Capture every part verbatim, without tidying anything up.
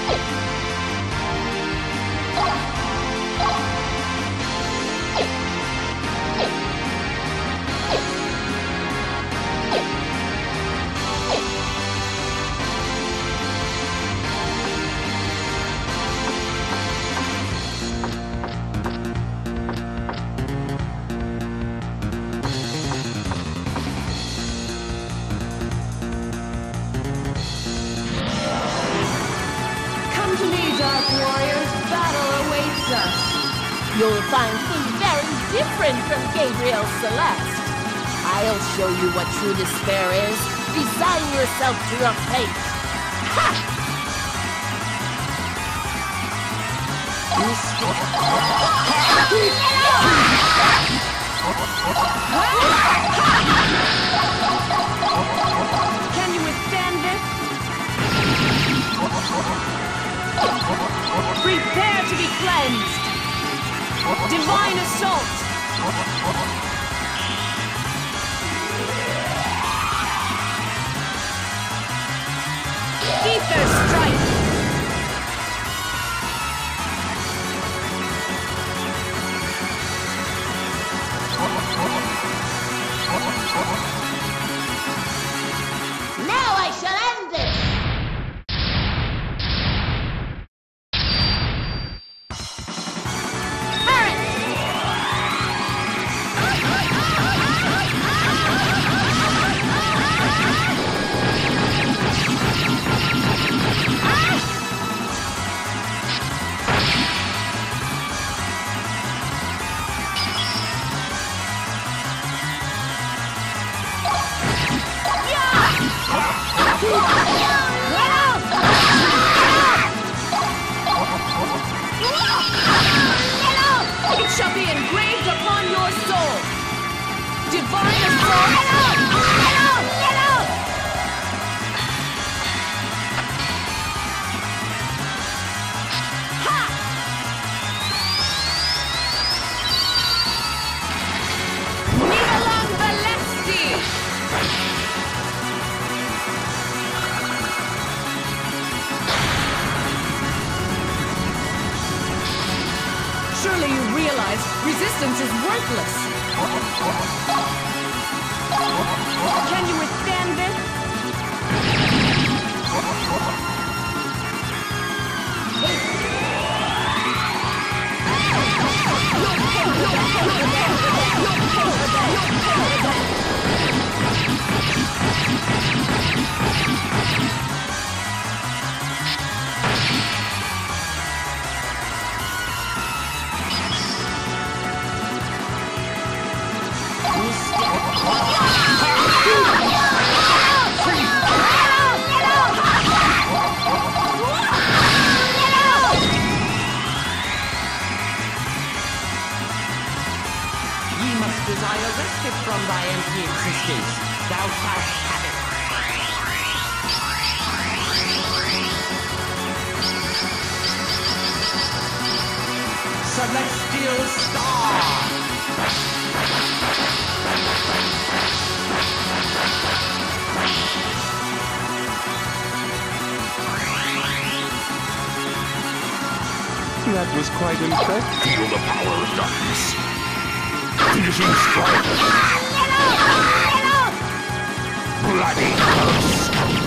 You'll find things very different from Gabriel Celeste. I'll show you what true despair is. Resign yourself to your fate. Ha! Can you withstand this? Prepare to be cleansed. Divine assault! Ether strike! Now I shall end this! It shall be engraved upon your soul. Divine assault. Get out! Get out! Get out! Ha! Nidalang Valesti! Surely you realize resistance is worthless. Can you withstand this? Desire rested from thy empty existence. Thou shalt have it. Celestial star! That was quite impressive. Feel the power of darkness. Finishing strike. Bloody curse.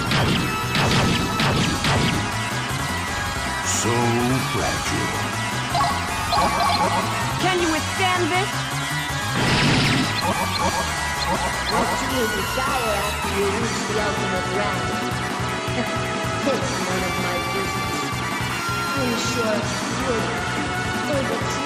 So fragile. Can you withstand this? What do you desire after you reach the ultimate rank? It's none of my business. I'm sure you'll be able to.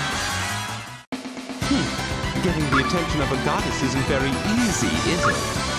Getting the attention of a goddess isn't very easy, is it?